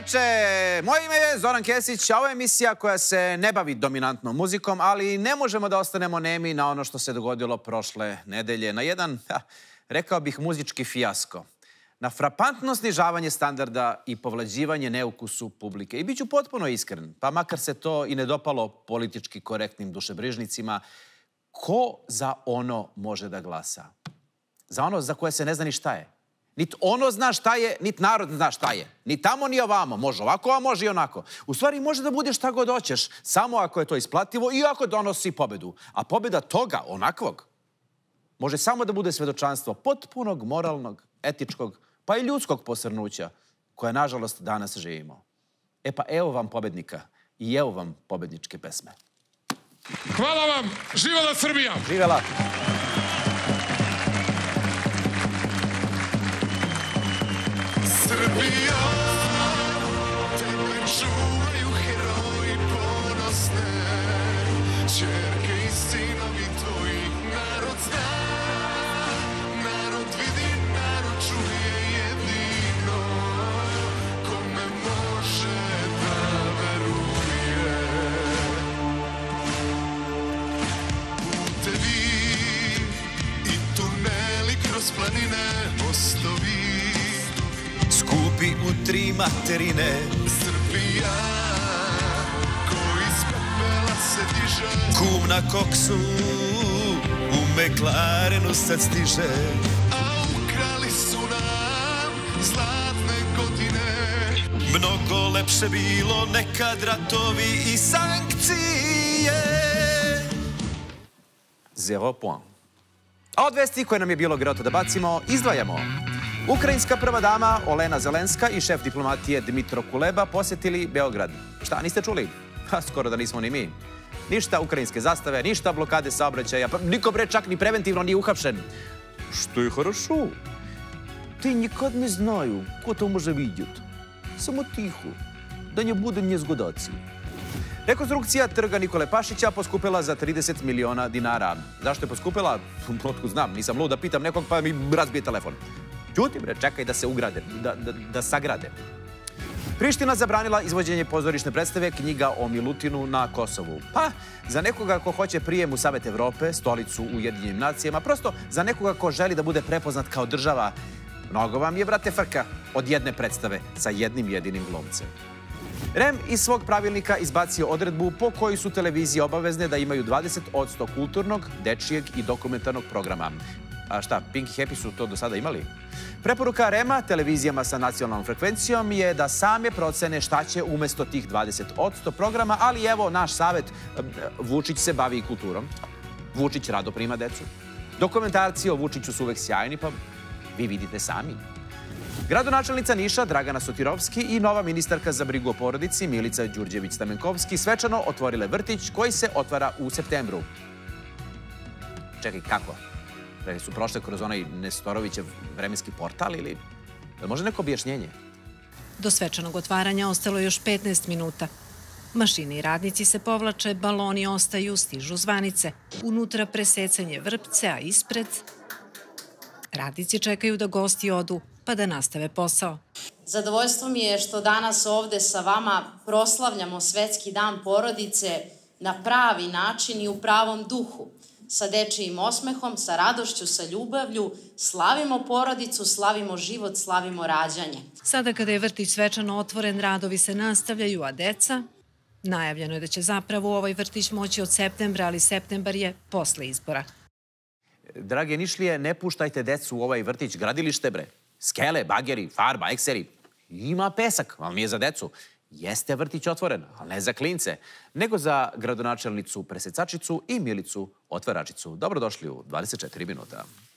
veče! Moje ime je Zoran Kesić, a ovo je emisija koja se ne bavi dominantnom muzikom, ali ne možemo da ostanemo nemi na ono što se dogodilo prošle nedelje. Na jedan, rekao bih, muzički fijasko. Na frapantno snižavanje standarda i povlađivanje neukusu publike. I bit ću potpuno iskren, pa makar se to i ne dopalo politički korektnim dušebrižnicima, ko za ono može da glasa? Za ono za koje se ne zna ni šta je. Niti ono zna šta je, niti narod zna šta je. Ni tamo, ni ovamo. Može ovako, a može i onako. U stvari, može da bude šta god hoćeš, samo ako je to isplativo i ako donosi pobedu. A pobeda toga, onakvog, može samo da bude svedočanstvo potpunog moralnog, etičkog, pa i ljudskog posrnuća, koje, nažalost, danas živimo. E pa, evo vam pobednika i evo vam pobedničke pesme. Hvala vam! Živela Srbija! Živela! Srbija, tebe čuvaju heroji ponosne, ćerke i sinovi tvoji, narod zna, narod vidi, narod čuje jedino, kome može da veruje. Putevi i tuneli kroz planine, mostovi, skupi u tri materine. Srbija, ko iz pepela se diže, Kum na koksu u McLarenu sad stiže. a ukrali su nam zlatne godine. Mnogo lepše bilo nekad ratovi i sankcije. 0 point. A od vesti koje nam je bilo greota da bacimo, izdvajamo. Ukrajinska prva dama Olena Zelenska i šef diplomatije Dmitro Kuleba posjetili Beograd. Šta, niste čuli? Ha, skoro da nismo ni mi. Ništa ukrajinske zastave, ništa blokade saobraćaja, pa niko bre čak ni preventivno nije uhapšen. Što je хорошо. Ti nikad ne znaju ko to može vidjeti. Samo tiho, da ne bude njezgodaci. Rekonstrukcija trga Nikole Pašića poskupila za 30 miliona dinara. Zašto je poskupila? Otkud znam, nisam lud da pitam nekog pa mi razbije telefon. Ćuti bre, čekaj da se ugrade, da sagrade. Priština zabranila izvođenje pozorišne predstave Knjiga o Milutinu na Kosovu. Pa, za nekoga ko hoće prijem u Savet Evrope, stolicu u Ujedinjenim nacijama, prosto za nekoga ko želi da bude prepoznat kao država, mnogo vam je, brate, frka od jedne predstave sa jednim jedinim glumcem. REM iz svog pravilnika izbacio odredbu po kojoj su televizije obavezne da imaju 20% kulturnog, dečijeg i dokumentarnog programa. A šta, Pink i Happy su to do sada imali? Preporuka REM-a televizijama sa nacionalnom frekvencijom je da same procene šta će umesto tih 20% programa, ali evo naš savjet, Vučić se bavi i kulturom. Vučić rado prima decu. Dokumentarci o Vučiću su uvek sjajni, pa vi vidite sami. Gradonačelnica Niša Dragana Sotirovski i nova ministarka za brigu o porodici Milica Đurđević-Stamenkovski svečano otvorile vrtić koji se otvara u septembru. Čekaj, kako? Pre su prošle kroz onaj Nestorovićev vremenski portal ili... Može neko objašnjenje? Do svečanog otvaranja ostalo još 15 minuta. Mašine i radnici se povlače, baloni ostaju, stižu zvanice. Unutra presecanje vrpce, a ispred... Radnici čekaju da gosti odu, pa da nastave posao. Zadovoljstvo mi je što danas ovde sa vama proslavljamo Svetski dan porodice na pravi način i u pravom duhu. Sa dečijim osmehom, sa radošću, sa ljubavlju, slavimo porodicu, slavimo život, slavimo rađanje. Sada kada je vrtić svečano otvoren, radovi se nastavljaju, a deca... Najavljeno je da će zapravo ovaj vrtić moći od septembra, ali septembar je posle izbora. Drage Nišlije, ne puštajte decu u ovaj vrtić, gradilište bre. Skele, bageri, farba, ekseri. Ima pesak, ali nije za decu. Jeste vrtić otvoren, ali ne za klince, nego za gradonačelnicu Presecačicu i Milicu Otvaračicu. Dobrodošli u 24 minuta.